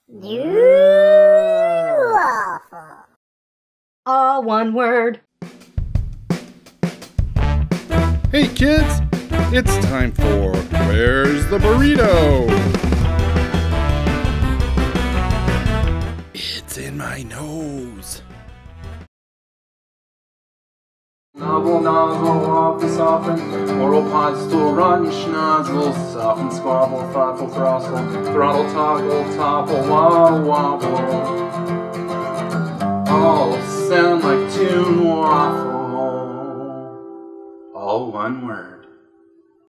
Beautiful. All one word. Hey kids, it's time for Where's the Burrito? It's in my nose. Nobble, nozzle, office, often, oral pods, stool, run, schnozzle, soften, squabble, thoughtful, throstle, throttle, toggle, topple, wobble, wobble. All sound like tune waffle. All one word.